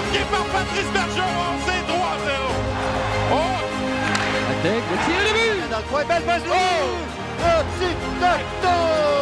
marqué par Patrice Bergeron, c'est 3-0. Oh! Daigle, le tir de but! Dans le coin, belle passe. Oh! Oh, tic-tac-toe!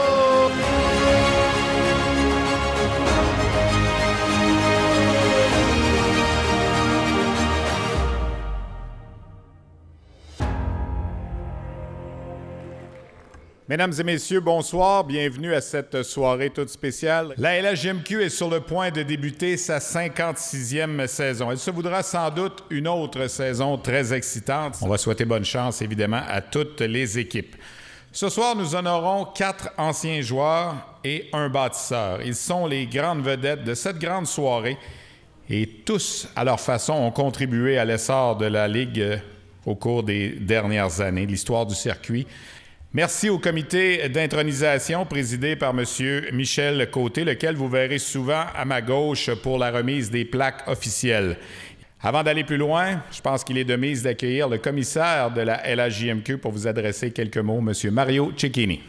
Mesdames et messieurs, bonsoir. Bienvenue à cette soirée toute spéciale. La LHJMQ est sur le point de débuter sa 56e saison. Elle se voudra sans doute une autre saison très excitante. On va souhaiter bonne chance, évidemment, à toutes les équipes. Ce soir, nous honorons 4 anciens joueurs et un bâtisseur. Ils sont les grandes vedettes de cette grande soirée et tous, à leur façon, ont contribué à l'essor de la Ligue au cours des dernières années, l'histoire du circuit. Merci au comité d'intronisation présidé par M. Michel Côté, lequel vous verrez souvent à ma gauche pour la remise des plaques officielles. Avant d'aller plus loin, je pense qu'il est de mise d'accueillir le commissaire de la LHJMQ pour vous adresser quelques mots, M. Mario Cecchini.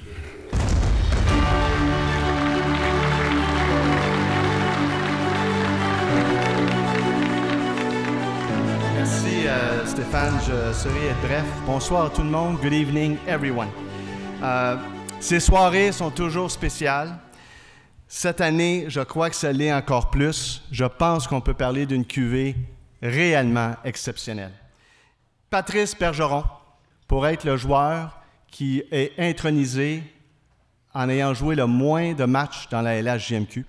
Merci Stéphane, je serai bref. Bonsoir à tout le monde, good evening everyone. Ces soirées sont toujours spéciales. Cette année, je crois que ça l'est encore plus. Je pense qu'on peut parler d'une cuvée réellement exceptionnelle. Patrice Bergeron, pour être le joueur qui est intronisé en ayant joué le moins de matchs dans la LHJMQ.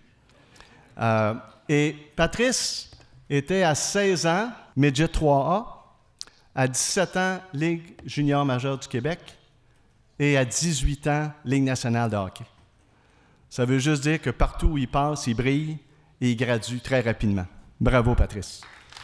Et Patrice était à 16 ans, Midget 3A, à 17 ans, Ligue junior majeure du Québec, et à 18 ans, Ligue nationale de hockey. Ça veut juste dire que partout où il passe, il brille et il gradue très rapidement. Bravo, Patrice.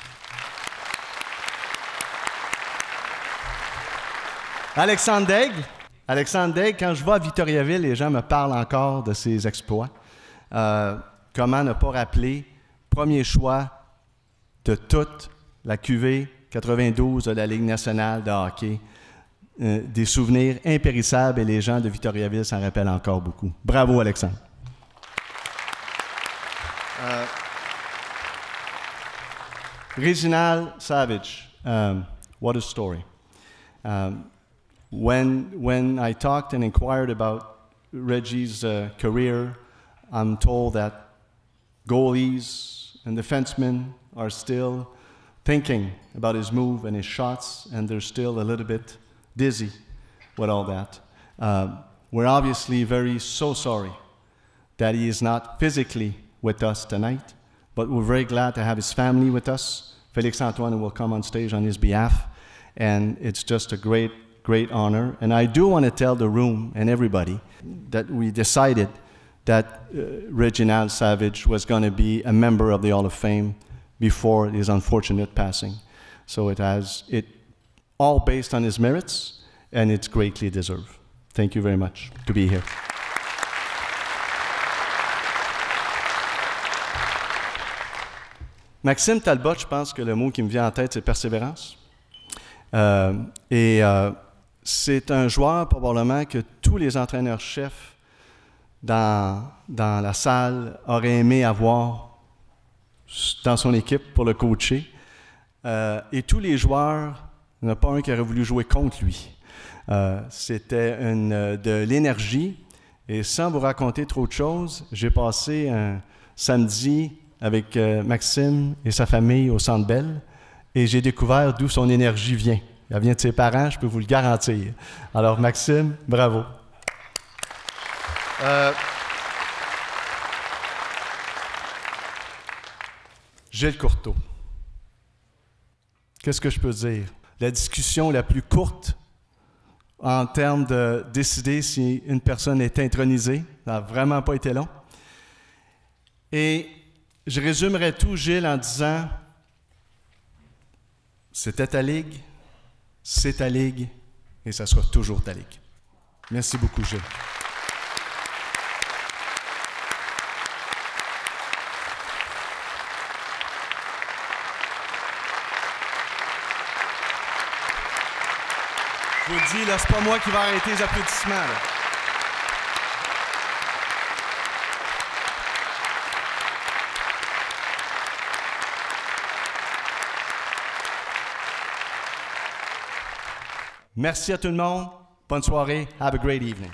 Alexandre Daigle. Alexandre Daigle, quand je vais à Victoriaville, les gens me parlent encore de ses exploits. Comment ne pas rappeler, premier choix de toute la QV 92 de la Ligue nationale de hockey. Des souvenirs impérissables et les gens de Victoriaville s'en rappellent encore beaucoup. Bravo, Alexandre. Reginald Savage, what a story. When I talked and inquired about Reggie's career, I'm told that goalies and defensemen are still thinking about his move and his shots, and they're still a little bit dizzy with all that. We're obviously so sorry that he is not physically with us tonight, but we're very glad to have his family with us. Félix Antoine will come on stage on his behalf, and it's just a great, great honor. And I do want to tell the room and everybody that we decided that Reginald Savage was going to be a member of the Hall of Fame before his unfortunate passing. So it all based on his merits, and it's greatly deserved. Thank you very much to be here. Maxime Talbot, je pense que le mot qui me vient en tête, c'est persévérance. C'est un joueur, probablement, que tous les entraîneurs-chefs dans la salle auraient aimé avoir dans son équipe pour le coacher. Et tous les joueurs, il n'y en a pas un qui aurait voulu jouer contre lui. C'était de l'énergie. Et sans vous raconter trop de choses, j'ai passé un samedi avec Maxime et sa famille au Centre Bell et j'ai découvert d'où son énergie vient. Elle vient de ses parents, je peux vous le garantir. Alors Maxime, bravo. Gilles Courteau. Qu'est-ce que je peux dire? La discussion la plus courte en termes de décider si une personne est intronisée. Ça n'a vraiment pas été long. Et je résumerai tout, Gilles, en disant c'était ta ligue, c'est ta ligue et ça sera toujours ta ligue. Merci beaucoup, Gilles. Je vous le dis, là, c'est pas moi qui vais arrêter les applaudissements, là. Merci à tout le monde. Bonne soirée. Have a great evening.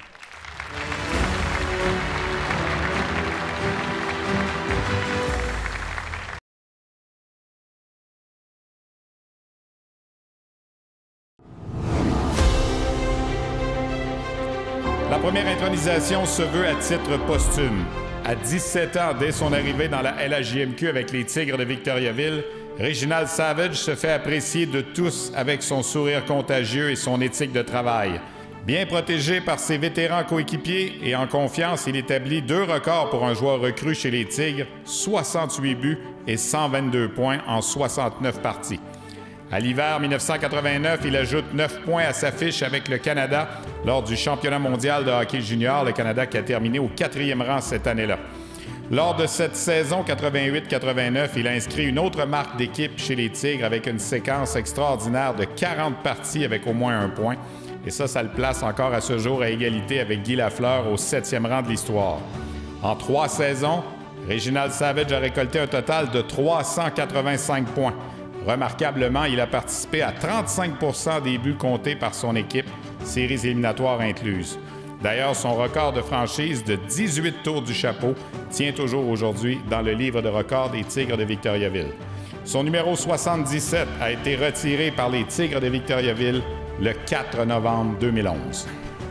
La première intronisation se veut à titre posthume. À 17 ans, dès son arrivée dans la LHJMQ avec les Tigres de Victoriaville, Reginald Savage se fait apprécier de tous avec son sourire contagieux et son éthique de travail. Bien protégé par ses vétérans coéquipiers et en confiance, il établit 2 records pour un joueur recru chez les Tigres, 68 buts et 122 points en 69 parties. À l'hiver 1989, il ajoute 9 points à sa fiche avec le Canada lors du championnat mondial de hockey junior, le Canada qui a terminé au 4e rang cette année-là. Lors de cette saison 88-89, il a inscrit une autre marque d'équipe chez les Tigres avec une séquence extraordinaire de 40 parties avec au moins 1 point. Et ça le place encore à ce jour à égalité avec Guy Lafleur au 7e rang de l'histoire. En 3 saisons, Reginald Savage a récolté un total de 385 points. Remarquablement, il a participé à 35% des buts comptés par son équipe, séries éliminatoires incluses. D'ailleurs, son record de franchise de 18 tours du chapeau tient toujours aujourd'hui dans le livre de records des Tigres de Victoriaville. Son numéro 77 a été retiré par les Tigres de Victoriaville le 4 novembre 2011.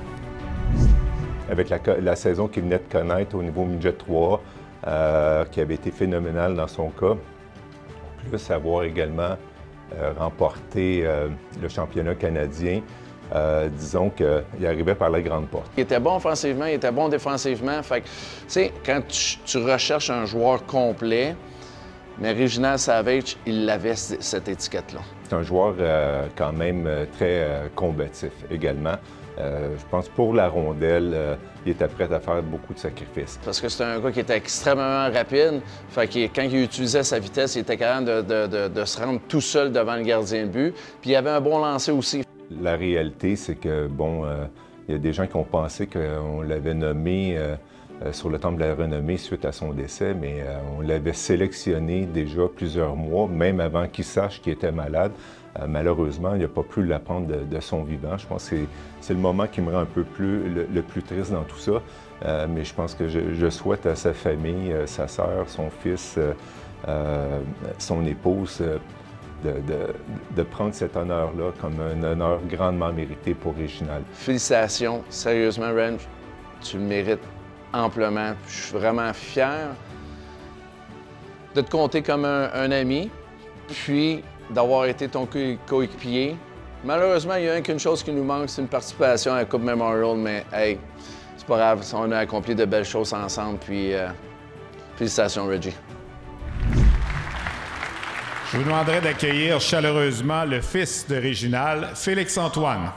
Avec la saison qu'il venait de connaître au niveau midget 3, qui avait été phénoménale dans son cas, plus avoir également remporté le championnat canadien, disons qu'il arrivait par la grande porte. Il était bon offensivement, il était bon défensivement. Fait que, tu sais, quand tu recherches un joueur complet, mais Reginald Savage, il avait cette étiquette-là. C'est un joueur quand même très combatif également. Je pense pour la rondelle, il était prêt à faire beaucoup de sacrifices. Parce que c'est un gars qui était extrêmement rapide. Fait que quand il utilisait sa vitesse, il était capable de se rendre tout seul devant le gardien de but. Puis il avait un bon lancer aussi. La réalité, c'est que, bon, il y a des gens qui ont pensé qu'on l'avait nommé sur le temple de la renommée suite à son décès, mais on l'avait sélectionné déjà plusieurs mois, même avant qu'il sache qu'il était malade. Malheureusement, il n'a pas pu l'apprendre de son vivant. Je pense que c'est le moment qui me rend un peu le plus triste dans tout ça. Mais je pense que je souhaite à sa famille, sa sœur, son fils, son épouse, de prendre cet honneur-là comme un honneur grandement mérité pour Reginald. Félicitations, sérieusement, Ren, tu le mérites amplement. Je suis vraiment fier de te compter comme un ami, puis d'avoir été ton coéquipier. Malheureusement, il y a qu'une chose qui nous manque, c'est une participation à la Coupe Memorial, mais hey, c'est pas grave, on a accompli de belles choses ensemble, puis félicitations, Reggie. Je vous demanderai d'accueillir chaleureusement le fils de Reginald, Félix-Antoine.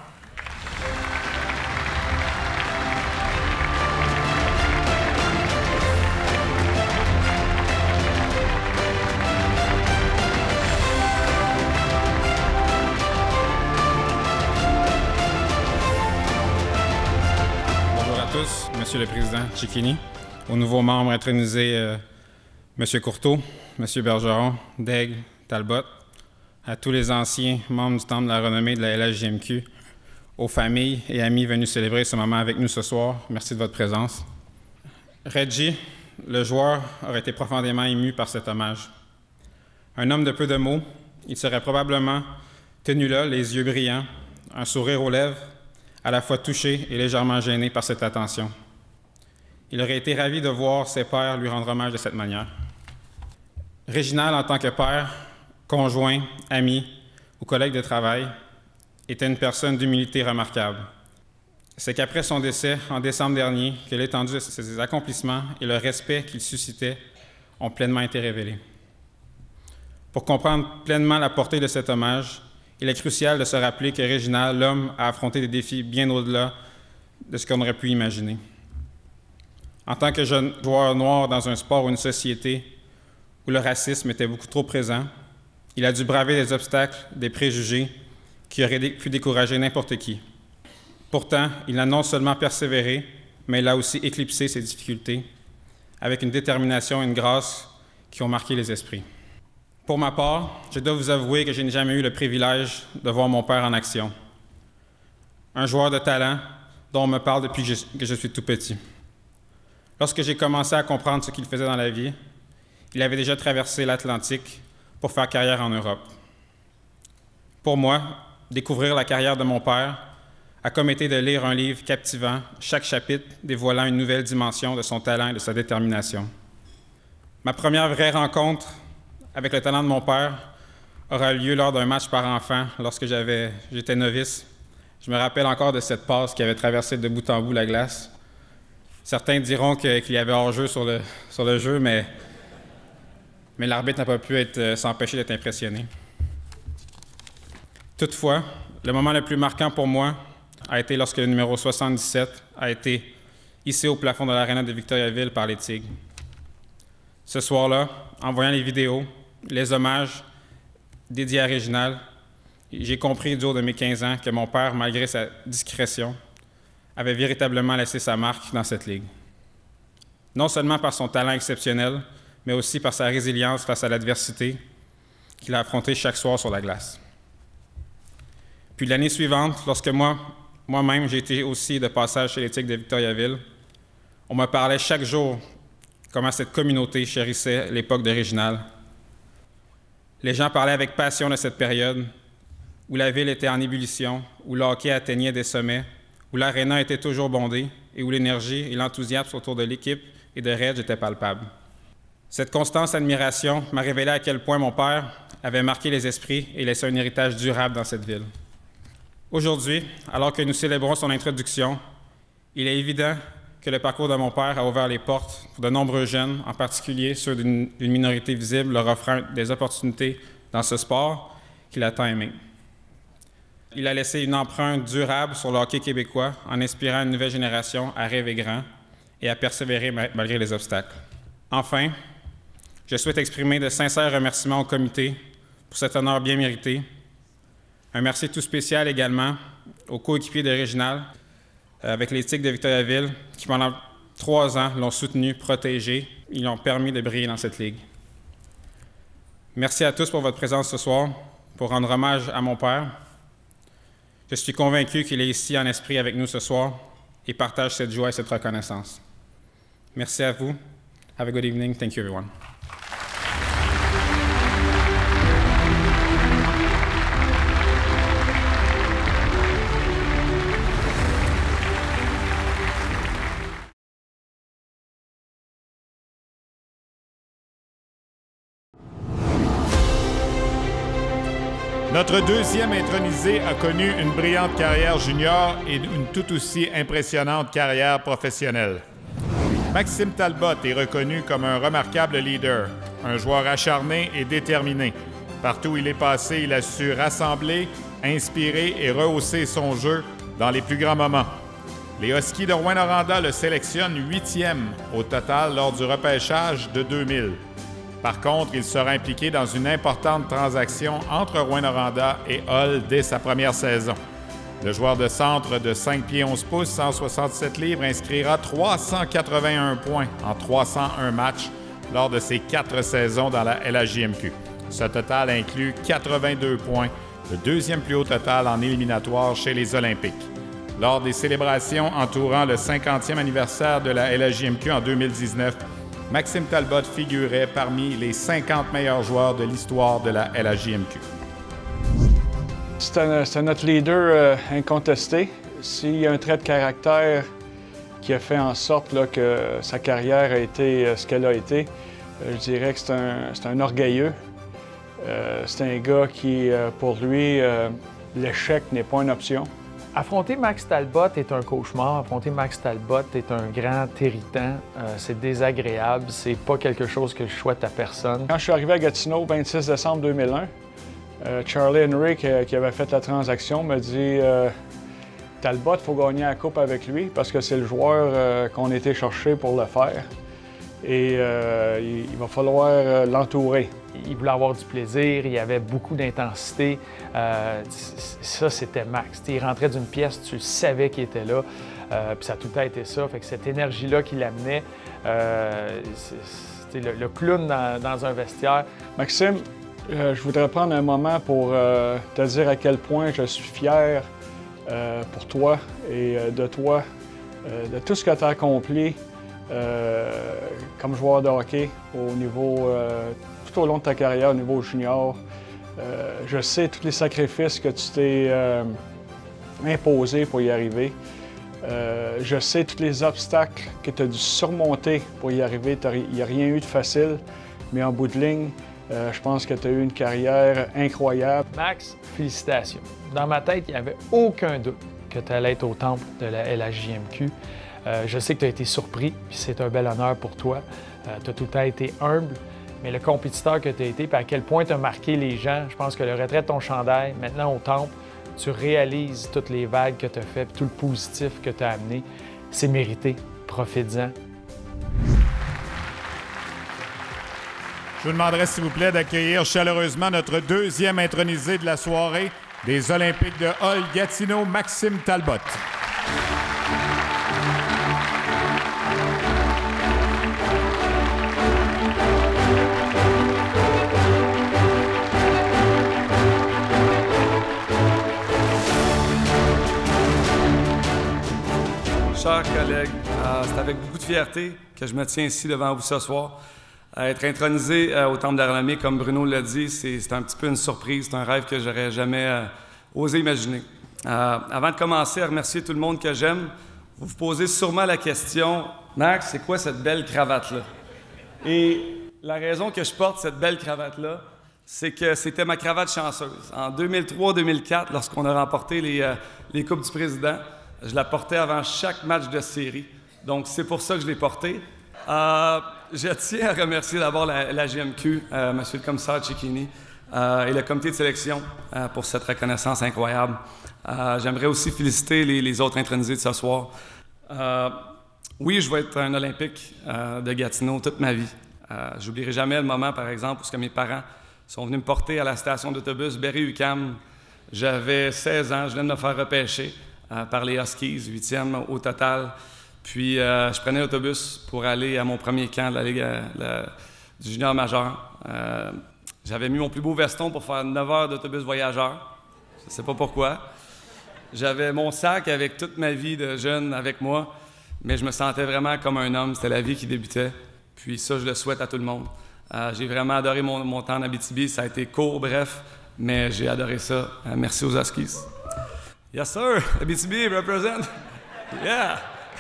Monsieur le Président Cecchini, aux nouveaux membres intronisés, Monsieur Courteau, Monsieur Bergeron, Daigle, Talbot, à tous les anciens membres du Temple de la renommée de la LHJMQ, aux familles et amis venus célébrer ce moment avec nous ce soir, merci de votre présence. Reggie, le joueur, aurait été profondément ému par cet hommage. Un homme de peu de mots, il serait probablement tenu là, les yeux brillants, un sourire aux lèvres, à la fois touché et légèrement gêné par cette attention. Il aurait été ravi de voir ses pairs lui rendre hommage de cette manière. Reginald, en tant que père, conjoint, ami ou collègue de travail, était une personne d'humilité remarquable. C'est qu'après son décès, en décembre dernier, que l'étendue de ses accomplissements et le respect qu'il suscitait ont pleinement été révélés. Pour comprendre pleinement la portée de cet hommage, il est crucial de se rappeler que Reginald, l'homme, a affronté des défis bien au-delà de ce qu'on aurait pu imaginer. En tant que jeune joueur noir dans un sport ou une société où le racisme était beaucoup trop présent, il a dû braver des obstacles, des préjugés qui auraient pu décourager n'importe qui. Pourtant, il a non seulement persévéré, mais il a aussi éclipsé ses difficultés avec une détermination et une grâce qui ont marqué les esprits. Pour ma part, je dois vous avouer que je n'ai jamais eu le privilège de voir mon père en action. un joueur de talent dont on me parle depuis que je suis tout petit. Lorsque j'ai commencé à comprendre ce qu'il faisait dans la vie, il avait déjà traversé l'Atlantique pour faire carrière en Europe. Pour moi, découvrir la carrière de mon père a comme été de lire un livre captivant, chaque chapitre dévoilant une nouvelle dimension de son talent et de sa détermination. Ma première vraie rencontre avec le talent de mon père aura lieu lors d'un match par enfant lorsque j'étais novice. Je me rappelle encore de cette passe qui avait traversé de bout en bout la glace. Certains diront qu'il y avait hors-jeu sur le jeu, mais l'arbitre n'a pas pu s'empêcher d'être impressionné. Toutefois, le moment le plus marquant pour moi a été lorsque le numéro 77 a été hissé au plafond de l'aréna de Victoriaville par les Tigres. Ce soir-là, en voyant les vidéos, les hommages dédiés à Réginald, j'ai compris du haut de mes 15 ans que mon père, malgré sa discrétion, avait véritablement laissé sa marque dans cette ligue. Non seulement par son talent exceptionnel, mais aussi par sa résilience face à l'adversité qu'il a affrontée chaque soir sur la glace. Puis l'année suivante, lorsque moi-même j'ai été aussi de passage chez les Tigres de Victoriaville, on me parlait chaque jour comment cette communauté chérissait l'époque de Réginald. Les gens parlaient avec passion de cette période où la ville était en ébullition, où le hockey atteignait des sommets, où l'aréna était toujours bondée et où l'énergie et l'enthousiasme autour de l'équipe et de Reg étaient palpables. Cette constante admiration m'a révélé à quel point mon père avait marqué les esprits et laissé un héritage durable dans cette ville. Aujourd'hui, alors que nous célébrons son introduction, il est évident que le parcours de mon père a ouvert les portes pour de nombreux jeunes, en particulier ceux d'une minorité visible, leur offrant des opportunités dans ce sport qu'il a tant aimé. Il a laissé une empreinte durable sur le hockey québécois en inspirant une nouvelle génération à rêver grand et à persévérer malgré les obstacles. Enfin, je souhaite exprimer de sincères remerciements au comité pour cet honneur bien mérité. Un merci tout spécial également aux coéquipiers de Réginald avec les Tigres de Victoriaville qui, pendant 3 ans, l'ont soutenu, protégé. Ils l'ont permis de briller dans cette ligue. Merci à tous pour votre présence ce soir pour rendre hommage à mon père. Je suis convaincu qu'il est ici en esprit avec nous ce soir et partage cette joie et cette reconnaissance. Merci à vous. Have a good evening. Thank you, everyone. Notre deuxième intronisé a connu une brillante carrière junior et une tout aussi impressionnante carrière professionnelle. Maxime Talbot est reconnu comme un remarquable leader, un joueur acharné et déterminé. Partout où il est passé, il a su rassembler, inspirer et rehausser son jeu dans les plus grands moments. Les Huskies de Rouyn-Noranda le sélectionnent 8e au total lors du repêchage de 2000. Par contre, il sera impliqué dans une importante transaction entre Rouyn-Noranda et Hull dès sa première saison. Le joueur de centre de 5 pieds 11 pouces, 167 livres, inscrira 381 points en 301 matchs lors de ses 4 saisons dans la LHJMQ. Ce total inclut 82 points, le deuxième plus haut total en éliminatoire chez les Olympiques. Lors des célébrations entourant le 50e anniversaire de la LHJMQ en 2019, Maxime Talbot figurait parmi les 50 meilleurs joueurs de l'histoire de la LHJMQ. C'est notre leader incontesté. S'il y a un trait de caractère qui a fait en sorte là, que sa carrière a été ce qu'elle a été, je dirais que c'est un orgueilleux. C'est un gars qui, pour lui, l'échec n'est pas une option. Affronter Max Talbot est un cauchemar. Affronter Max Talbot est un grand irritant. C'est désagréable. C'est pas quelque chose que je souhaite à personne. Quand je suis arrivé à Gatineau le 26 décembre 2001, Charlie Henry, qui avait fait la transaction, m'a dit Talbot, il faut gagner la coupe avec lui parce que c'est le joueur qu'on a été chercher pour le faire. Et il va falloir l'entourer. Il voulait avoir du plaisir, il y avait beaucoup d'intensité. Ça, c'était Max. Il rentrait d'une pièce, tu le savais qu'il était là. Puis ça a tout le temps été ça. Fait que cette énergie-là qu'il amenait, c'était le clown dans un vestiaire. Maxime, je voudrais prendre un moment pour te dire à quel point je suis fier pour toi et de toi, de tout ce que tu as accompli comme joueur de hockey au niveau, tout au long de ta carrière au niveau junior. Je sais tous les sacrifices que tu t'es imposés pour y arriver. Je sais tous les obstacles que tu as dû surmonter pour y arriver. Il n'y a rien eu de facile, mais en bout de ligne, je pense que tu as eu une carrière incroyable. Max, félicitations. Dans ma tête, il n'y avait aucun doute que tu allais être au temple de la LHJMQ. Je sais que tu as été surpris, puis c'est un bel honneur pour toi. Tu as tout le temps été humble, mais le compétiteur que tu as été, puis à quel point tu as marqué les gens, je pense que le retrait de ton chandail, maintenant au temple, tu réalises toutes les vagues que tu as faites, puis tout le positif que tu as amené. C'est mérité. Profites-en. Je vous demanderai, s'il vous plaît, d'accueillir chaleureusement notre deuxième intronisé de la soirée des Olympiques de Hull Gatineau, Maxime Talbot. Chers collègues, c'est avec beaucoup de fierté que je me tiens ici devant vous ce soir. Être intronisé au Temple de la Renommée, comme Bruno l'a dit, c'est un petit peu une surprise, c'est un rêve que j'aurais jamais osé imaginer. Avant de commencer à remercier tout le monde que j'aime, vous vous posez sûrement la question, Max, c'est quoi cette belle cravate-là? Et la raison que je porte cette belle cravate-là, c'est que c'était ma cravate chanceuse. En 2003-2004, lorsqu'on a remporté les Coupes du Président, je la portais avant chaque match de série. Donc, c'est pour ça que je l'ai portée. Je tiens à remercier d'abord la GMQ, Monsieur le commissaire Cecchini et le comité de sélection pour cette reconnaissance incroyable. J'aimerais aussi féliciter les autres intronisés de ce soir. Oui, je vais être un Olympique de Gatineau toute ma vie. J'oublierai jamais le moment, par exemple, où mes parents sont venus me porter à la station d'autobus Berry-UQAM. J'avais 16 ans, je venais de me faire repêcher par les Huskies, 8e au total. Puis, je prenais l'autobus pour aller à mon premier camp de la Ligue du junior majeur. J'avais mis mon plus beau veston pour faire 9 heures d'autobus voyageur. Je ne sais pas pourquoi. J'avais mon sac avec toute ma vie de jeune avec moi, mais je me sentais vraiment comme un homme. C'était la vie qui débutait. Puis ça, je le souhaite à tout le monde. J'ai vraiment adoré mon temps en Abitibi. Ça a été court, bref, mais j'ai adoré ça. Merci aux Huskies. Yes, sir! Abitibi, represent! Yeah!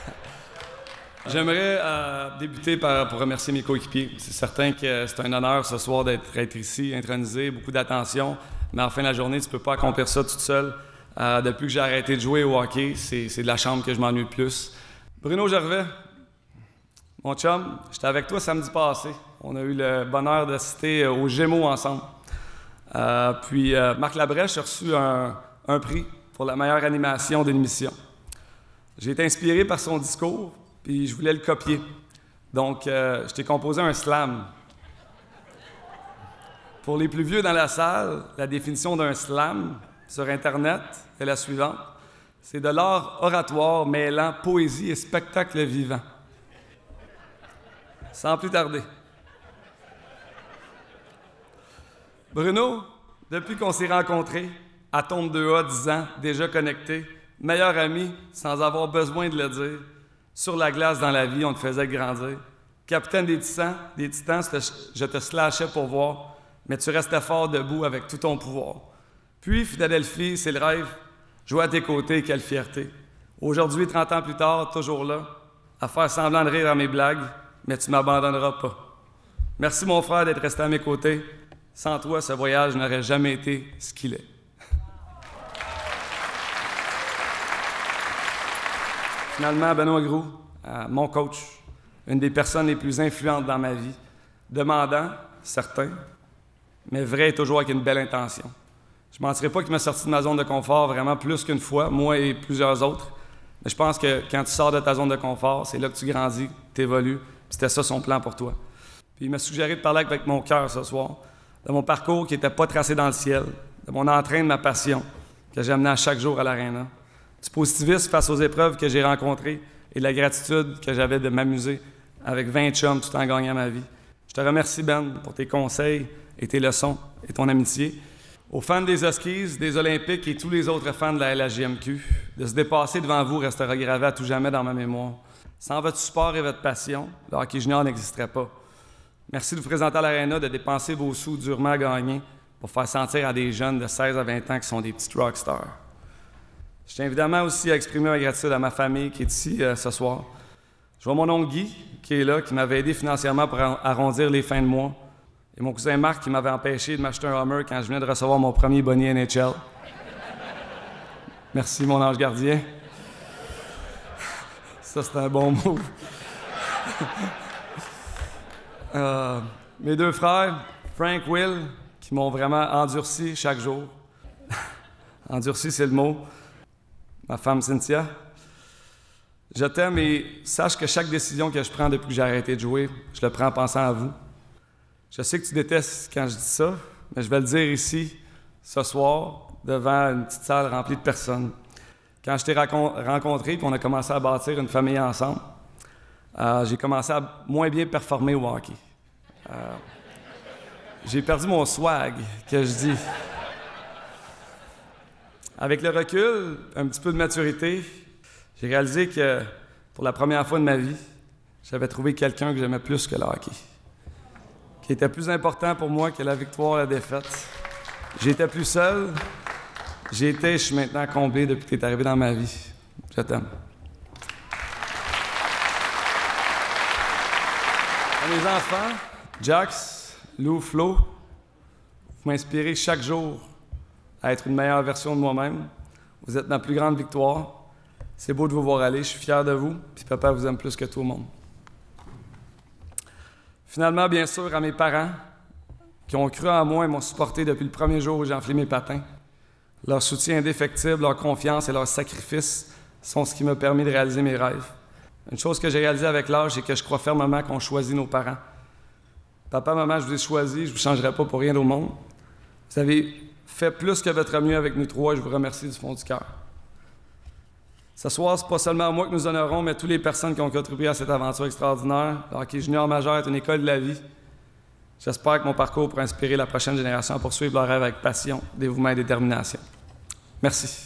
J'aimerais débuter pour remercier mes coéquipiers. C'est certain que c'est un honneur ce soir d'être ici, intronisé, beaucoup d'attention, mais en fin de la journée, tu ne peux pas accomplir ça toute seule. Depuis que j'ai arrêté de jouer au hockey, c'est de la chambre que je m'ennuie le plus. Bruno Gervais, mon chum, j'étais avec toi samedi passé. On a eu le bonheur d'assister aux Gémeaux ensemble. Puis Marc Labrèche a reçu un prix pour la meilleure animation d'une émission. J'ai été inspiré par son discours, puis je voulais le copier. Donc, je t'ai composé un slam. Pour les plus vieux dans la salle, la définition d'un slam sur Internet est la suivante. C'est de l'art oratoire mêlant poésie et spectacle vivant. Sans plus tarder. Bruno, depuis qu'on s'est rencontrés, Atome 2A, 10 ans, déjà connectés, meilleur ami sans avoir besoin de le dire. Sur la glace dans la vie, on te faisait grandir. Capitaine des Titans, je te slashais pour voir, mais tu restais fort debout avec tout ton pouvoir. Puis, Philadelphie, c'est le rêve. Jouer à tes côtés, quelle fierté. Aujourd'hui, 30 ans plus tard, toujours là, à faire semblant de rire à mes blagues, mais tu m'abandonneras pas. Merci, mon frère, d'être resté à mes côtés. Sans toi, ce voyage n'aurait jamais été ce qu'il est. Finalement, Benoît Groulx, mon coach, une des personnes les plus influentes dans ma vie, demandant, certain, mais vrai et toujours avec une belle intention. Je ne mentirais pas qu'il m'a sorti de ma zone de confort vraiment plus qu'une fois, moi et plusieurs autres, mais je pense que quand tu sors de ta zone de confort, c'est là que tu grandis, tu évolues, c'était ça son plan pour toi. Puis il m'a suggéré de parler avec mon cœur ce soir, de mon parcours qui n'était pas tracé dans le ciel, de mon entrain, de ma passion, que j'amenais à chaque jour à l'aréna. Du positivisme face aux épreuves que j'ai rencontrées et de la gratitude que j'avais de m'amuser avec 20 chums tout en gagnant ma vie. Je te remercie, Ben, pour tes conseils et tes leçons et ton amitié. Aux fans des Huskies, des Olympiques et tous les autres fans de la LHJMQ, de se dépasser devant vous restera gravé à tout jamais dans ma mémoire. Sans votre support et votre passion, le hockey junior n'existerait pas. Merci de vous présenter à l'Arena, de dépenser vos sous durement à gagner pour faire sentir à des jeunes de 16 à 20 ans qui sont des petites rockstars. Je tiens évidemment aussi à exprimer ma gratitude à ma famille qui est ici ce soir. Je vois mon oncle Guy, qui est là, qui m'avait aidé financièrement pour arrondir les fins de mois. Et mon cousin Marc, qui m'avait empêché de m'acheter un Hummer quand je venais de recevoir mon premier bonnet NHL. Merci, mon ange gardien. Ça, c'est un bon mot. Mes deux frères, Frank, Will, qui m'ont vraiment endurci chaque jour. Endurci, c'est le mot. Ma femme Cynthia. Je t'aime et sache que chaque décision que je prends depuis que j'ai arrêté de jouer, je le prends en pensant à vous. Je sais que tu détestes quand je dis ça, mais je vais le dire ici, ce soir, devant une petite salle remplie de personnes. Quand je t'ai rencontré et qu'on a commencé à bâtir une famille ensemble, j'ai commencé à moins bien performer au hockey. J'ai perdu mon swag, que je dis. Avec le recul, un petit peu de maturité, j'ai réalisé que, pour la première fois de ma vie, j'avais trouvé quelqu'un que j'aimais plus que le hockey, qui était plus important pour moi que la victoire et la défaite. J'étais plus seul. Je suis maintenant comblé depuis que tu es arrivé dans ma vie. Je t'aime. À mes enfants, Jax, Lou, Flo, vous m'inspirez chaque jour à être une meilleure version de moi-même. Vous êtes ma plus grande victoire. C'est beau de vous voir aller, je suis fier de vous, puis papa vous aime plus que tout le monde. Finalement, bien sûr, à mes parents, qui ont cru en moi et m'ont supporté depuis le premier jour où j'ai enflé mes patins. Leur soutien indéfectible, leur confiance et leur sacrifice sont ce qui m'a permis de réaliser mes rêves. Une chose que j'ai réalisée avec l'âge, c'est que je crois fermement qu'on choisit nos parents. Papa, maman, je vous ai choisi, je ne vous changerai pas pour rien au monde. Vous avez fait plus que votre mieux avec nous trois et je vous remercie du fond du cœur. Ce soir, c'est pas seulement moi que nous honorons, mais toutes les personnes qui ont contribué à cette aventure extraordinaire. Le hockey junior majeur est une école de la vie. J'espère que mon parcours pourra inspirer la prochaine génération à poursuivre leur rêve avec passion, dévouement et détermination. Merci.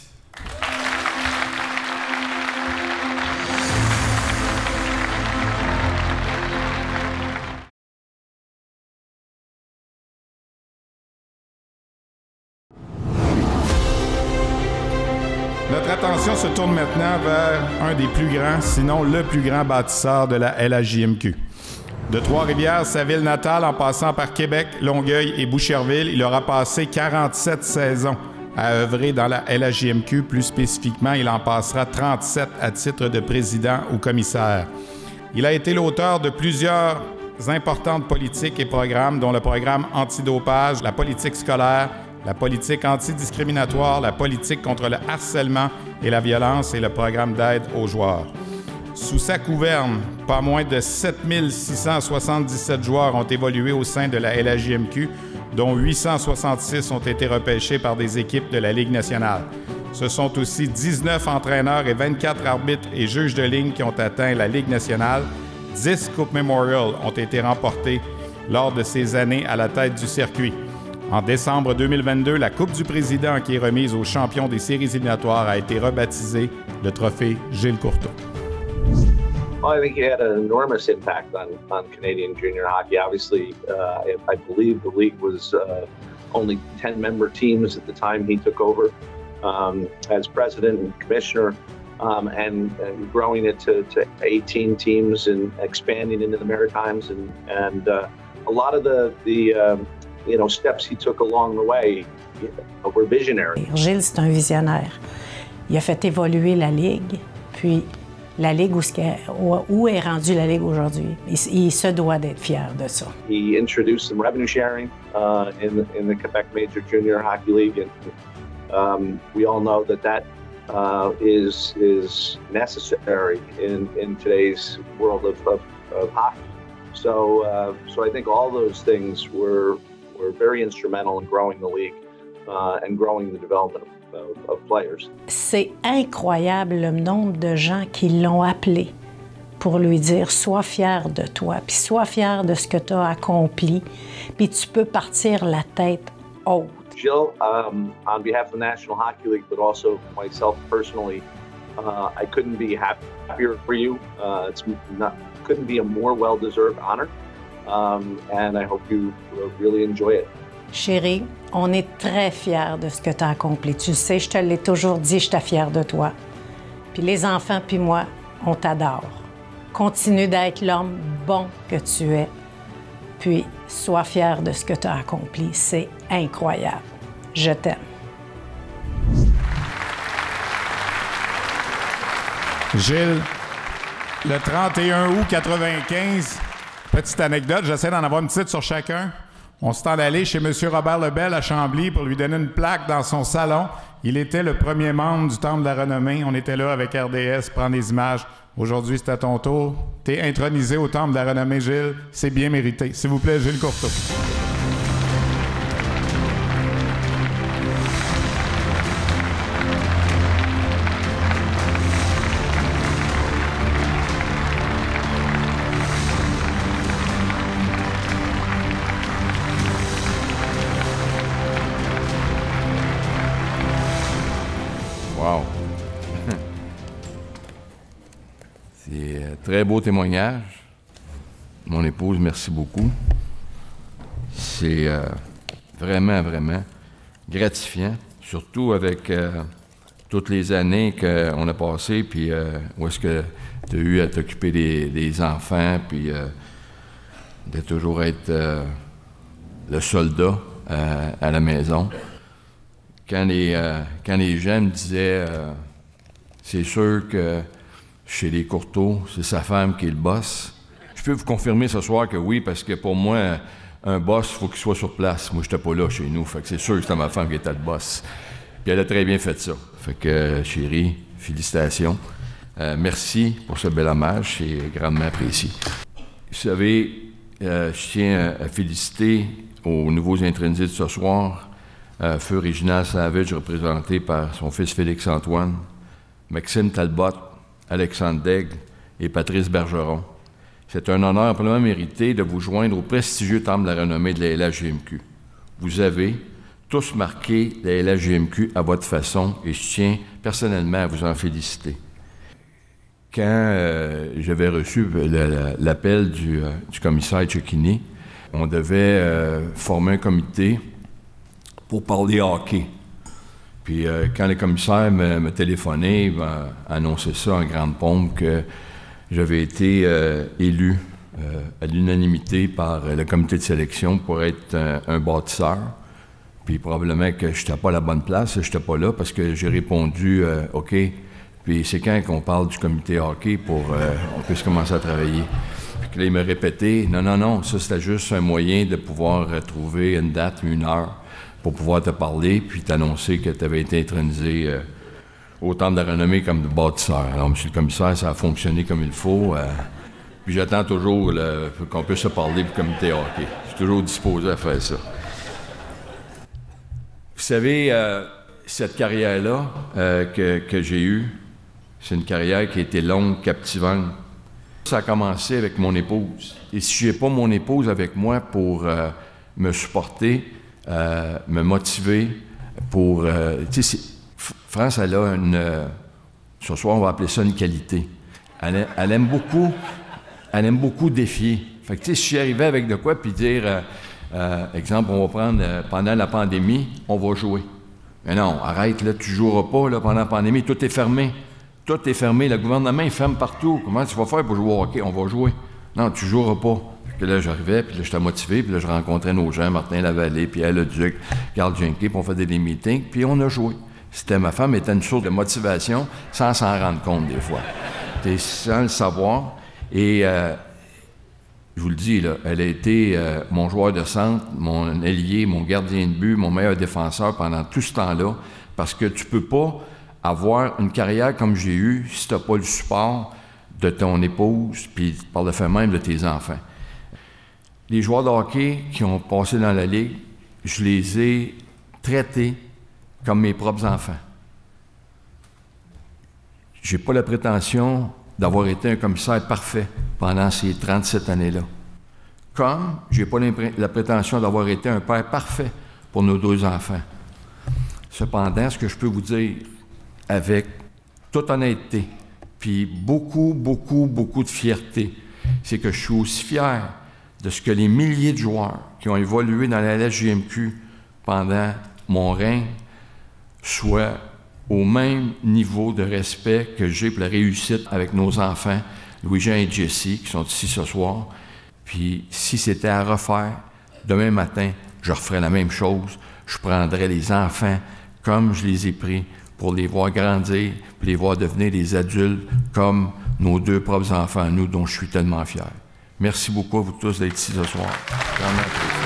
Notre attention se tourne maintenant vers un des plus grands, sinon le plus grand bâtisseur de la LHJMQ. De Trois-Rivières, sa ville natale, en passant par Québec, Longueuil et Boucherville, il aura passé 47 saisons à œuvrer dans la LHJMQ. Plus spécifiquement, il en passera 37 à titre de président ou commissaire. Il a été l'auteur de plusieurs importantes politiques et programmes, dont le programme antidopage, la politique scolaire, la politique antidiscriminatoire, la politique contre le harcèlement et la violence et le programme d'aide aux joueurs. Sous sa gouverne, pas moins de 7677 joueurs ont évolué au sein de la LHJMQ, dont 866 ont été repêchés par des équipes de la Ligue nationale. Ce sont aussi 19 entraîneurs et 24 arbitres et juges de ligne qui ont atteint la Ligue nationale. 10 Coupes Memorial ont été remportées lors de ces années à la tête du circuit. En décembre 2022, la Coupe du Président, qui est remise aux champions des séries éliminatoires, a été rebaptisée le trophée Gilles Courteau. Well, I think he had an enormous impact on Canadian junior hockey. Obviously, I believe the league was only 10-member teams at the time he took over as president and commissioner, and growing it to 18 teams and expanding into the Maritimes, and a lot of the steps he took along the way were visionary. Gilles, c'est un visionnaire. Il a fait évoluer la Ligue, puis la Ligue où est rendue la Ligue aujourd'hui. Il se doit d'être fier de ça. He introduced some revenue sharing in the Quebec Major Junior Hockey League, and we all know that is necessary in today's world of hockey. So I think all those things were very instrumental in growing the league and growing the development of players. C'est incroyable le nombre de gens qui l'ont appelé pour lui dire « Sois fier de toi, puis sois fier de ce que tu as accompli, puis tu peux partir la tête haute. » Jill, on behalf of the National Hockey League, but also myself personally, I couldn't be happier for you. Couldn't be a more well-deserved honor, and I hope you really enjoy it. Chérie, on est très fiers de ce que tu as accompli. Tu sais, je te l'ai toujours dit, je suis fière de toi. Puis les enfants puis moi, on t'adore. Continue d'être l'homme bon que tu es. Puis sois fier de ce que tu as accompli. C'est incroyable. Je t'aime. Gilles, le 31 août 95, petite anecdote, j'essaie d'en avoir une petite sur chacun. On s'est en allé chez M. Robert Lebel à Chambly pour lui donner une plaque dans son salon. Il était le premier membre du Temple de la Renommée. On était là avec RDS, prendre des images. Aujourd'hui, c'est à ton tour. T'es intronisé au Temple de la Renommée, Gilles. C'est bien mérité. S'il vous plaît, Gilles Courteau. Wow! C'est un très beau témoignage. Mon épouse, merci beaucoup. C'est vraiment, vraiment gratifiant, surtout avec toutes les années qu'on a passées, puis où est-ce que tu as eu à t'occuper des enfants, puis de toujours être le soldat à la maison. Quand les gens me disaient c'est sûr que chez les Courteau, c'est sa femme qui est le boss, je peux vous confirmer ce soir que oui, parce que pour moi, un boss, il faut qu'il soit sur place. Moi, je n'étais pas là chez nous, fait que c'est sûr que c'était ma femme qui était le boss. Puis elle a très bien fait ça. Fait que, chérie, félicitations. Merci pour ce bel hommage, c'est grandement apprécié. Vous savez, je tiens à féliciter aux nouveaux intronisés de ce soir, feu Réginald Savage, représenté par son fils Félix-Antoine, Maxime Talbot, Alexandre Daigle et Patrice Bergeron. C'est un honneur amplement mérité de vous joindre au prestigieux Temple de la Renommée de la LHJMQ. Vous avez tous marqué la LHJMQ à votre façon et je tiens personnellement à vous en féliciter. Quand j'avais reçu l'appel du commissaire Cecchini, on devait former un comité pour parler hockey. Puis quand le commissaire me téléphonait, il m'a annoncé ça en grande pompe que j'avais été élu à l'unanimité par le comité de sélection pour être un bâtisseur. Puis probablement que je n'étais pas à la bonne place, je n'étais pas là parce que j'ai répondu « OK ». Puis c'est quand qu'on parle du comité hockey pour qu'on puisse commencer à travailler. Puis là, il m'a répété « Non, ça c'était juste un moyen de pouvoir trouver une date, une heure pour pouvoir te parler puis t'annoncer que tu avais été intronisé au Temple de la Renommée comme bâtisseur. Alors, monsieur le commissaire, ça a fonctionné comme il faut. Puis j'attends toujours qu'on puisse se parler pour le comité hockey. Je suis toujours disposé à faire ça. Vous savez, cette carrière-là que j'ai eue, c'est une carrière qui a été longue, captivante. Ça a commencé avec mon épouse. Et si je n'ai pas mon épouse avec moi pour me supporter, me motiver, pour... France, elle a une... ce soir, on va appeler ça une qualité. Elle aime beaucoup défier. Fait que, tu sais, si j'arrivais avec de quoi, puis dire, exemple, on va prendre, pendant la pandémie, on va jouer. Mais non, arrête, là, tu joueras pas, là, pendant la pandémie, tout est fermé. Tout est fermé, le gouvernement, il ferme partout. Comment tu vas faire pour jouer au hockey? On va jouer. Non, tu joueras pas. Puis là, j'arrivais, puis là, j'étais motivé, puis là, je rencontrais nos gens, Martin Lavallée, Pierre Leduc, Carl Jenke, puis on faisait des meetings, puis on a joué. Ma femme était une source de motivation sans s'en rendre compte des fois. Sans le savoir. Et je vous le dis, là, elle a été mon joueur de centre, mon ailier, mon gardien de but, mon meilleur défenseur pendant tout ce temps-là, parce que tu peux pas avoir une carrière comme j'ai eue si tu n'as pas le support de ton épouse, puis par le fait même de tes enfants. Les joueurs de hockey qui ont passé dans la Ligue, je les ai traités comme mes propres enfants. J'ai pas la prétention d'avoir été un commissaire parfait pendant ces 37 années-là. Comme j'ai pas la prétention d'avoir été un père parfait pour nos 2 enfants. Cependant, ce que je peux vous dire avec toute honnêteté, puis beaucoup de fierté, c'est que je suis aussi fier de ce que les milliers de joueurs qui ont évolué dans la LHJMQ pendant mon règne soient au même niveau de respect que j'ai pour la réussite avec nos enfants, Louis-Jean et Jessie, qui sont ici ce soir. Puis si c'était à refaire, demain matin, je referais la même chose. Je prendrais les enfants comme je les ai pris pour les voir grandir, puis les voir devenir des adultes comme nos 2 propres enfants, nous, dont je suis tellement fier. Merci beaucoup à vous tous d'être ici ce soir. Vraiment apprécié.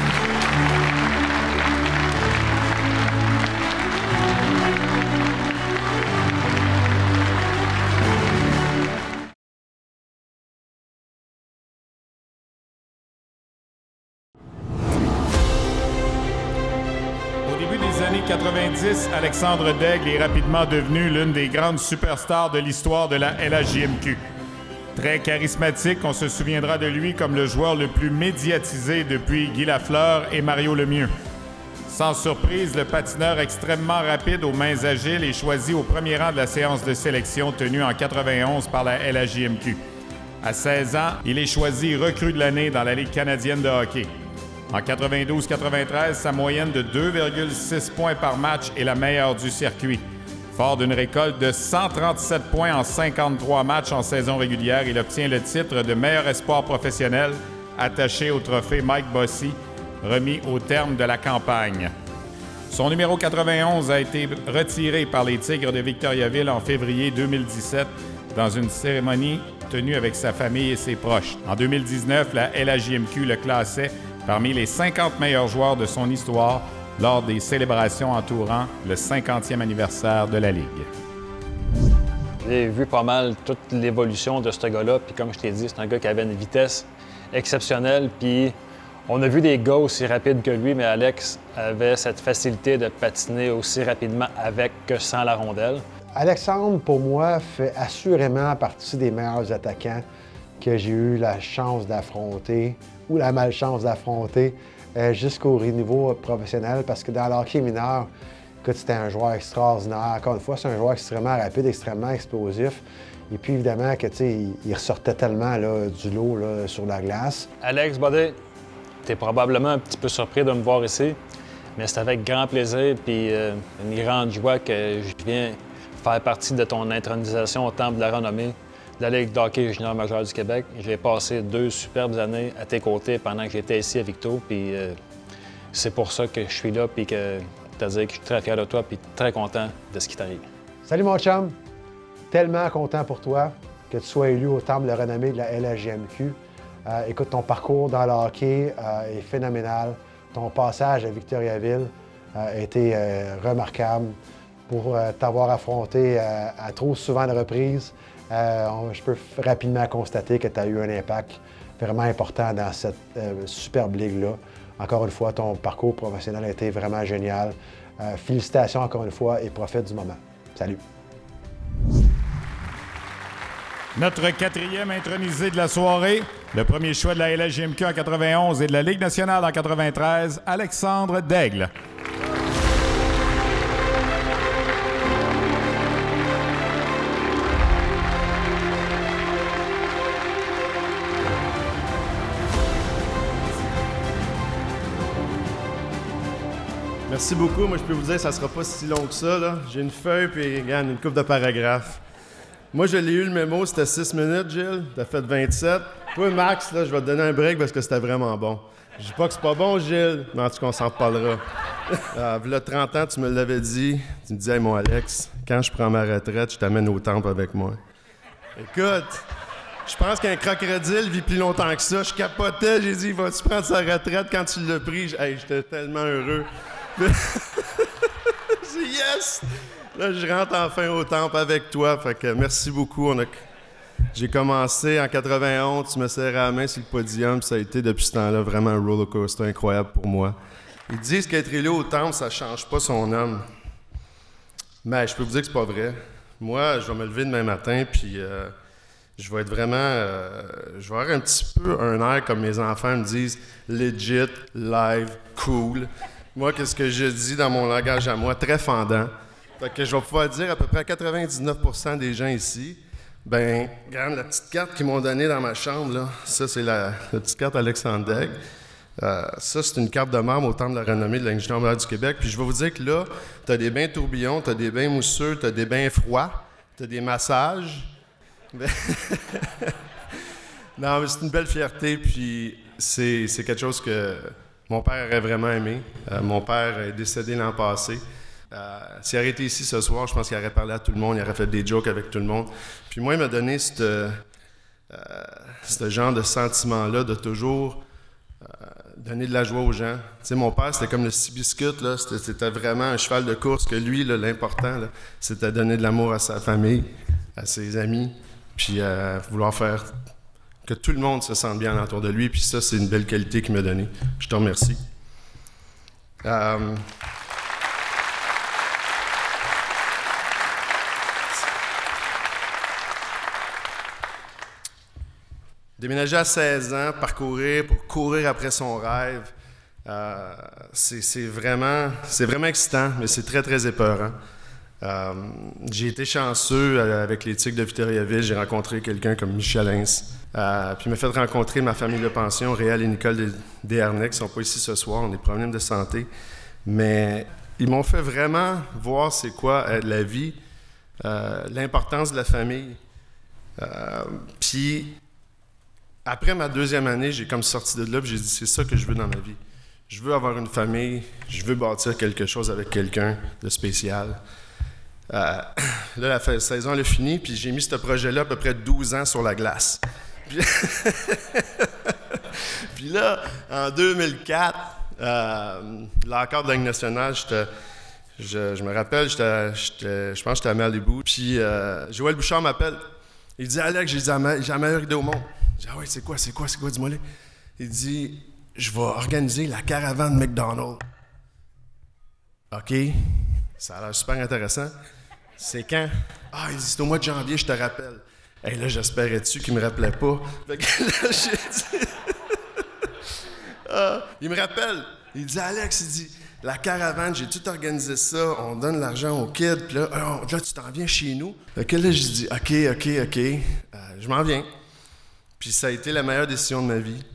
Au début des années 90, Alexandre Daigle est rapidement devenu l'une des grandes superstars de l'histoire de la LHJMQ. Très charismatique, on se souviendra de lui comme le joueur le plus médiatisé depuis Guy Lafleur et Mario Lemieux. Sans surprise, le patineur extrêmement rapide aux mains agiles est choisi au premier rang de la séance de sélection tenue en 91 par la LHJMQ. À 16 ans, il est choisi recrue de l'année dans la Ligue canadienne de hockey. En 92-93, sa moyenne de 2,6 points par match est la meilleure du circuit. Fort d'une récolte de 137 points en 53 matchs en saison régulière, il obtient le titre de meilleur espoir professionnel, attaché au trophée Mike Bossy, remis au terme de la campagne. Son numéro 91 a été retiré par les Tigres de Victoriaville en février 2017 dans une cérémonie tenue avec sa famille et ses proches. En 2019, la LHJMQ le classait parmi les 50 meilleurs joueurs de son histoire lors des célébrations entourant le 50e anniversaire de la Ligue. J'ai vu pas mal toute l'évolution de ce gars-là, puis comme je t'ai dit, c'est un gars qui avait une vitesse exceptionnelle, puis on a vu des gars aussi rapides que lui, mais Alex avait cette facilité de patiner aussi rapidement avec que sans la rondelle. Alexandre, pour moi, fait assurément partie des meilleurs attaquants que j'ai eu la chance d'affronter ou la malchance d'affronter jusqu'au niveau professionnel, parce que dans le hockey mineur, écoute, c'était un joueur extraordinaire. Encore une fois, c'est un joueur extrêmement rapide, extrêmement explosif. Et puis évidemment que, tu sais, il ressortait tellement là, du lot là, sur la glace. Alex Bodé, t'es probablement un petit peu surpris de me voir ici, mais c'est avec grand plaisir puis une grande joie que je viens faire partie de ton intronisation au Temple de la renommée de la Ligue de hockey junior majeur du Québec. J'ai passé 2 superbes années à tes côtés pendant que j'étais ici à Victo, puis c'est pour ça que je suis là, puis que c'est-à-dire que je suis très fier de toi, puis très content de ce qui t'arrive. Salut mon chum! Tellement content pour toi que tu sois élu au Temple de la renommée de la LHJMQ. Écoute, ton parcours dans le hockey est phénoménal. Ton passage à Victoriaville a été remarquable. Pour t'avoir affronté à trop souvent de reprises, je peux rapidement constater que tu as eu un impact vraiment important dans cette superbe ligue-là. Encore une fois, ton parcours professionnel a été vraiment génial. Félicitations encore une fois et profite du moment. Salut! Notre 4e intronisé de la soirée, le premier choix de la LHJMQ en 91 et de la Ligue nationale en 93, Alexandre Daigle. Merci beaucoup. Moi, je peux vous dire que ça ne sera pas si long que ça. J'ai une feuille et regarde, une couple de paragraphes. Moi, je l'ai eu le mémo, c'était 6 minutes, Gilles. T'as fait 27. Toi, Max, là, je vais te donner un break parce que c'était vraiment bon. Je dis pas que c'est pas bon, Gilles, mais en tout cas, on s'en reparlera. V'là 30 ans, tu me l'avais dit. Tu me disais, hey, mon Alex, quand je prends ma retraite, je t'amène au temple avec moi. Écoute, je pense qu'un crocodile vit plus longtemps que ça. Je capotais, j'ai dit, vas-tu prendre sa retraite quand tu l'as pris? Hey, j'étais tellement heureux. J'ai dit, yes! Là, je rentre enfin au temple avec toi. Fait que merci beaucoup. J'ai commencé en 91, tu me serrais la main sur le podium, ça a été depuis ce temps-là vraiment un roller coaster incroyable pour moi. Ils disent qu'être élu au temple, ça change pas son homme. Mais je peux vous dire que c'est pas vrai. Moi, je vais me lever demain matin, puis je vais être vraiment... je vais avoir un petit peu un air comme mes enfants me disent, legit, live, cool. moi, qu'est-ce que je dis dans mon langage à moi, très fendant. Fait que je vais pouvoir dire à peu près à 99% des gens ici, ben, regarde la petite carte qu'ils m'ont donnée dans ma chambre, là. Ça, c'est la petite carte Alexandre Daigle. Ça, c'est une carte de membre au Temple de la renommée de l'Ingénieur mondial du Québec. Puis je vais vous dire que là, tu as des bains tourbillons, tu as des bains mousseux, tu as des bains froids, tu as des massages. Non, mais c'est une belle fierté, puis c'est quelque chose que mon père aurait vraiment aimé. Mon père est décédé l'an passé. S'il aurait été ici ce soir, je pense qu'il aurait parlé à tout le monde, il aurait fait des jokes avec tout le monde. Puis moi, il m'a donné ce genre de sentiment-là de toujours donner de la joie aux gens. Tu sais, mon père, c'était comme le Cibiscuit, là. C'était vraiment un cheval de course que lui, là, l'important, là, c'était donner de l'amour à sa famille, à ses amis, puis vouloir faire que tout le monde se sente bien autour de lui. Puis ça, c'est une belle qualité qu'il m'a donnée. Je te remercie. Déménager à 16 ans, parcourir pour courir après son rêve, c'est vraiment excitant, mais c'est très, très épeurant. J'ai été chanceux avec les Tigres de Victoriaville. J'ai rencontré quelqu'un comme Michel Hintz. Puis il m'a fait rencontrer ma famille de pension, Réal et Nicole Desharnais, qui ne sont pas ici ce soir, ont des problèmes de santé. Mais ils m'ont fait vraiment voir c'est quoi la vie, l'importance de la famille. Puis après ma deuxième année, j'ai comme sorti de là, puis j'ai dit c'est ça que je veux dans ma vie. Je veux avoir une famille, je veux bâtir quelque chose avec quelqu'un de spécial. Là, la saison elle a fini, puis j'ai mis ce projet-là à peu près 12 ans sur la glace. Puis là, en 2004, l'accord de la Ligue nationale, je me rappelle, je pense que j'étais à Malibu, puis Joël Bouchard m'appelle. Il dit « Alex, j'ai la meilleure idée au monde. » Je dis « Ah oui, c'est quoi, dis-moi là. » Il dit « Je vais organiser la caravane McDonald's. » OK, ça a l'air super intéressant. C'est quand? Ah, il dit, c'est au mois de janvier, je te rappelle. Hey, là, j'espérais-tu qu'il me rappelait pas? Fait que là, j'ai dit... il me rappelle. Il dit, Alex, il dit, la caravane, j'ai tout organisé ça, on donne l'argent aux kids, puis là, là tu t'en viens chez nous. Fait que là, j'ai dit, OK, je m'en viens. Puis ça a été la meilleure décision de ma vie.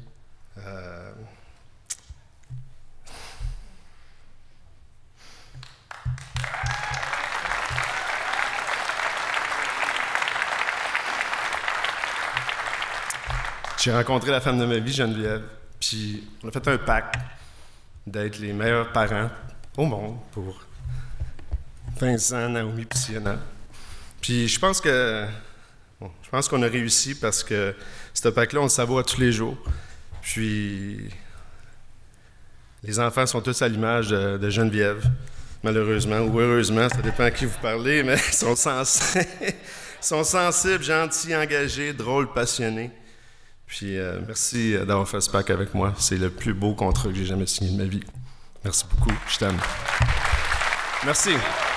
J'ai rencontré la femme de ma vie, Geneviève, puis on a fait un pacte d'être les meilleurs parents au monde pour Vincent, Naomi et Sienna. Puis je pense qu'on a réussi parce que ce pacte-là, on le savoure tous les jours. Puis les enfants sont tous à l'image de Geneviève, malheureusement ou heureusement, ça dépend à qui vous parlez, mais ils sont sensibles, gentils, engagés, drôles, passionnés. Puis merci d'avoir fait ce pack avec moi. C'est le plus beau contrat que j'ai jamais signé de ma vie. Merci beaucoup. Je t'aime. Merci.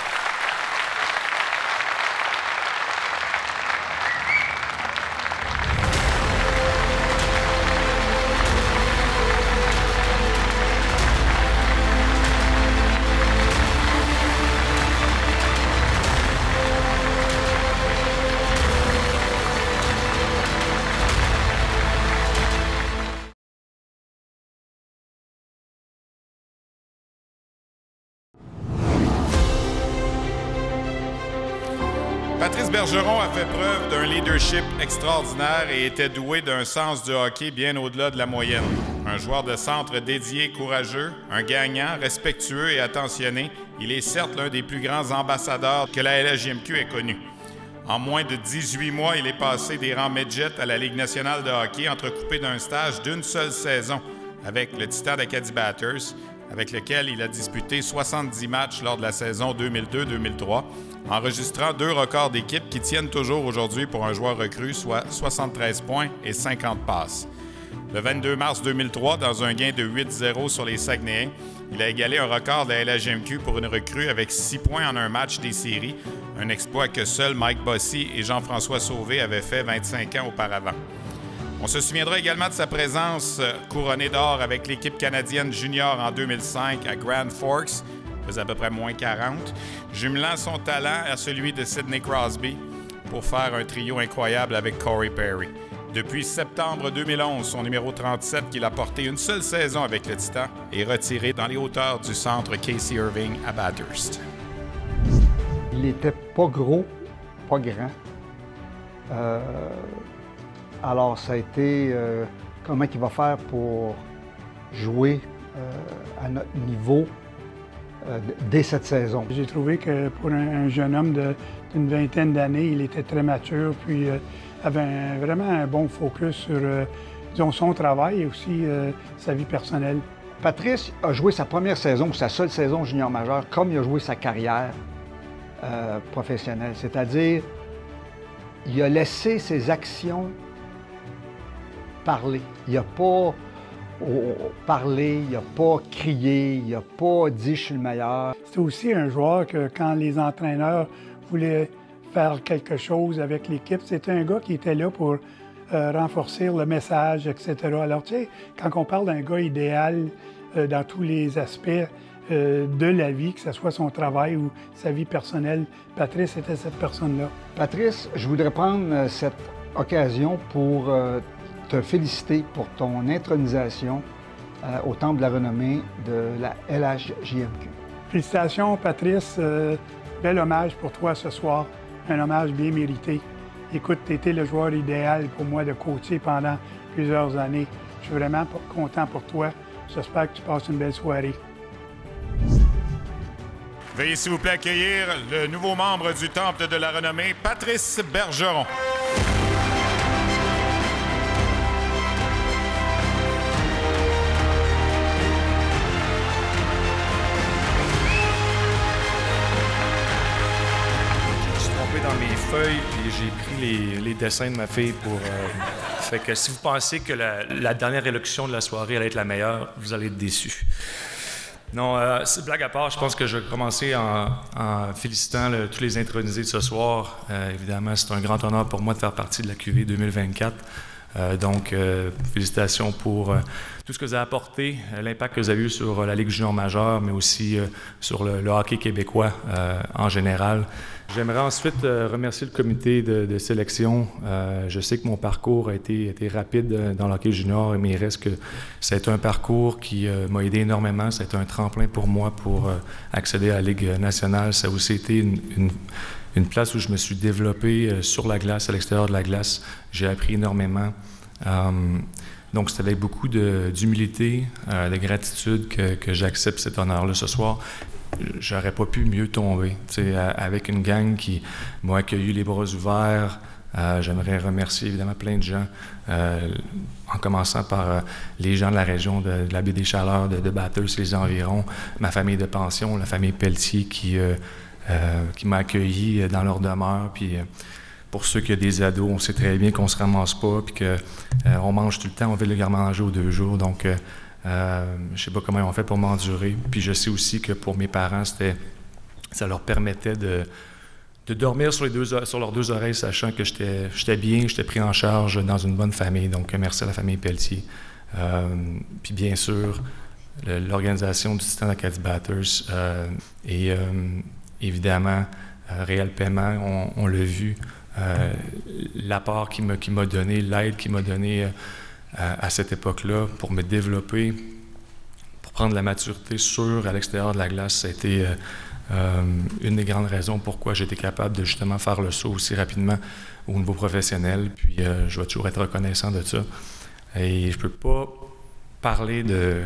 Patrice Bergeron a fait preuve d'un leadership extraordinaire et était doué d'un sens du hockey bien au-delà de la moyenne. Un joueur de centre dédié, courageux, un gagnant, respectueux et attentionné, il est certes l'un des plus grands ambassadeurs que la LHJMQ ait connu. En moins de 18 mois, il est passé des rangs midget à la Ligue nationale de hockey, entrecoupé d'un stage d'une seule saison avec le Titan d'Acadie Batters, avec lequel il a disputé 70 matchs lors de la saison 2002-2003, enregistrant 2 records d'équipe qui tiennent toujours aujourd'hui pour un joueur recru, soit 73 points et 50 passes. Le 22 mars 2003, dans un gain de 8-0 sur les Saguenayens, il a égalé un record de la LHJMQ pour une recrue avec 6 points en un match des séries, un exploit que seuls Mike Bossy et Jean-François Sauvé avaient fait 25 ans auparavant. On se souviendra également de sa présence couronnée d'or avec l'équipe canadienne junior en 2005 à Grand Forks. Il faisait à peu près moins 40, jumelant son talent à celui de Sidney Crosby pour faire un trio incroyable avec Corey Perry. Depuis septembre 2011, son numéro 37, qu'il a porté une seule saison avec le Titan, est retiré dans les hauteurs du centre Casey Irving à Bathurst. Il n'était pas gros, pas grand. Alors, ça a été comment il va faire pour jouer à notre niveau dès cette saison. J'ai trouvé que pour un jeune homme d'une vingtaine d'années, il était très mature, puis avait vraiment un bon focus sur disons, son travail et aussi sa vie personnelle. Patrice a joué sa première saison, sa seule saison junior majeur, comme il a joué sa carrière professionnelle. C'est-à-dire, il a laissé ses actions parler. Il n'a pas parlé, il n'a pas crié, il n'a pas dit « je suis le meilleur ». C'est aussi un joueur que quand les entraîneurs voulaient faire quelque chose avec l'équipe, c'était un gars qui était là pour renforcer le message, etc. Alors, tu sais, quand on parle d'un gars idéal dans tous les aspects de la vie, que ce soit son travail ou sa vie personnelle, Patrice était cette personne-là. Patrice, je voudrais prendre cette occasion pour te féliciter pour ton intronisation au Temple de la renommée de la LHJMQ. Félicitations, Patrice. Bel hommage pour toi ce soir. Un hommage bien mérité. Écoute, tu étais le joueur idéal pour moi de coacher pendant plusieurs années. Je suis vraiment content pour toi. J'espère que tu passes une belle soirée. Veuillez s'il vous plaît accueillir le nouveau membre du Temple de la renommée, Patrice Bergeron. Dans mes feuilles, puis j'ai pris les dessins de ma fille pour... Fait que si vous pensez que la dernière élocution de la soirée allait être la meilleure, vous allez être déçus. Non, blague à part, je pense que je vais commencer en félicitant tous les intronisés de ce soir. Évidemment, c'est un grand honneur pour moi de faire partie de la QV 2024. Donc, félicitations pour tout ce que vous avez apporté, l'impact que vous avez eu sur la Ligue junior majeure, mais aussi sur le hockey québécois en général. J'aimerais ensuite remercier le comité de sélection. Je sais que mon parcours a été rapide dans le hockey junior, mais il reste que ça a été un parcours qui m'a aidé énormément. Ça a été un tremplin pour moi pour accéder à la Ligue nationale. Ça a aussi été une place où je me suis développé sur la glace, à l'extérieur de la glace. J'ai appris énormément. Donc, c'est avec beaucoup d'humilité, de gratitude que j'accepte cet honneur-là ce soir. J'aurais pas pu mieux tomber. Avec une gang qui m'a accueilli les bras ouverts. J'aimerais remercier évidemment plein de gens, en commençant par les gens de la région de la baie des Chaleurs, de Bathurst, les environs, ma famille de pension, la famille Pelletier qui m'a accueilli dans leur demeure. Puis pour ceux qui ont des ados, on sait très bien qu'on se ramasse pas, puis qu'on mange tout le temps, on veut le garder-manger aux 2 jours. Donc, je sais pas comment ils ont fait pour m'endurer. Puis je sais aussi que pour mes parents, ça leur permettait de dormir sur leurs 2 oreilles, sachant que j'étais bien, j'étais pris en charge dans une bonne famille. Donc, merci à la famille Pelletier. Puis bien sûr, l'organisation du Titan d'Acadie Bathurst et évidemment, Réal Paiement, on l'a vu, l'apport qu'il m'a donné, l'aide qu'il m'a donné à cette époque-là pour me développer, pour prendre la maturité sûre à l'extérieur de la glace. Ça a été une des grandes raisons pourquoi j'ai été capable de justement faire le saut aussi rapidement au niveau professionnel. Puis je vais toujours être reconnaissant de ça. Et je ne peux pas parler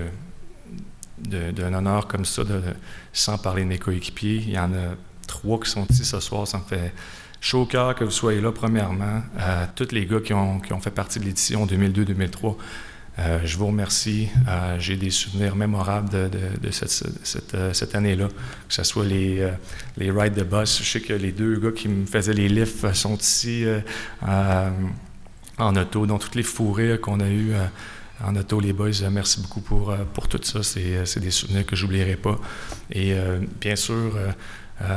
d'un honneur comme ça sans parler de mes coéquipiers. Il y en a 3 qui sont ici ce soir. Ça me fait chaud au cœur que vous soyez là, premièrement. Tous les gars qui ont fait partie de l'édition 2002-2003, je vous remercie. J'ai des souvenirs mémorables de cette année-là, que ce soit les rides de bus. Je sais que les 2 gars qui me faisaient les lifts sont ici en auto, donc toutes les fous rires qu'on a eus en auto, les boys, merci beaucoup pour tout ça. C'est des souvenirs que je n'oublierai pas. Et bien sûr,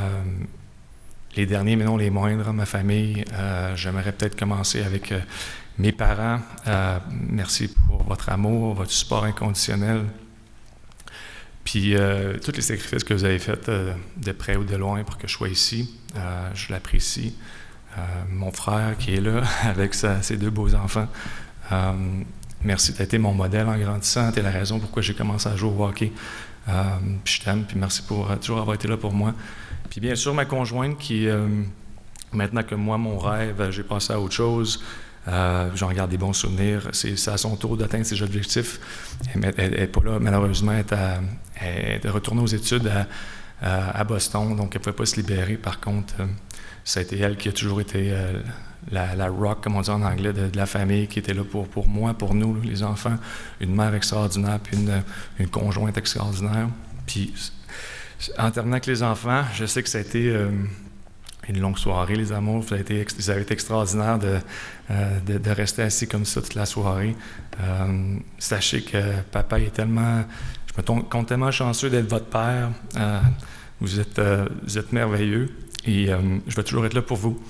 les derniers, mais non les moindres, ma famille, j'aimerais peut-être commencer avec Mes parents, merci pour votre amour, votre support inconditionnel. Puis tous les sacrifices que vous avez faits de près ou de loin pour que je sois ici, je l'apprécie. Mon frère qui est là avec ses 2 beaux enfants, merci, tu as été mon modèle en grandissant, tu es la raison pourquoi j'ai commencé à jouer au hockey. Puis je t'aime, puis merci pour toujours avoir été là pour moi. Puis bien sûr, ma conjointe qui, maintenant que moi, mon rêve, j'ai passé à autre chose, j'en garde des bons souvenirs. C'est à son tour d'atteindre ses objectifs. Elle n'est pas là, malheureusement. Elle est retournée aux études à Boston, donc elle ne pouvait pas se libérer. Par contre, ça a été elle qui a toujours été la rock, comme on dit en anglais, de la famille, qui était là pour moi, pour nous, les enfants. Une mère extraordinaire, puis une conjointe extraordinaire. Puis, en terminant avec les enfants, je sais que ça a été une longue soirée, les amours. Ça a été extraordinaire de rester assis comme ça toute la soirée. Sachez que papa est tellement... Je me compte tellement chanceux d'être votre père. Vous êtes merveilleux et je vais toujours être là pour vous.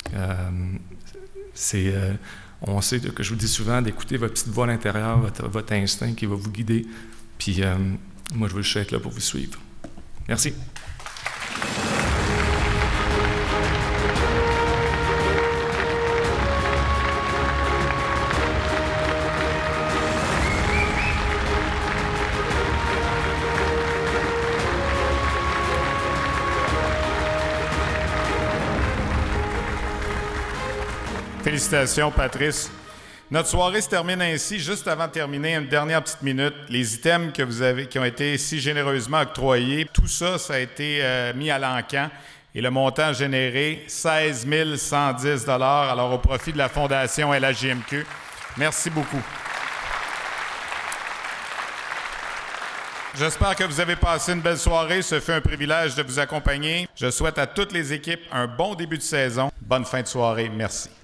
On sait que je vous dis souvent d'écouter votre petite voix à l'intérieur, votre instinct qui va vous guider. Puis moi, je veux juste être là pour vous suivre. Merci. Félicitations, Patrice. Notre soirée se termine ainsi. Juste avant de terminer, une dernière petite minute. Les items qui ont été si généreusement octroyés, tout ça, ça a été mis à l'encan. Et le montant généré, 16 110 $, alors au profit de la Fondation LHJMQ. Merci beaucoup. J'espère que vous avez passé une belle soirée. Ce fut un privilège de vous accompagner. Je souhaite à toutes les équipes un bon début de saison. Bonne fin de soirée. Merci.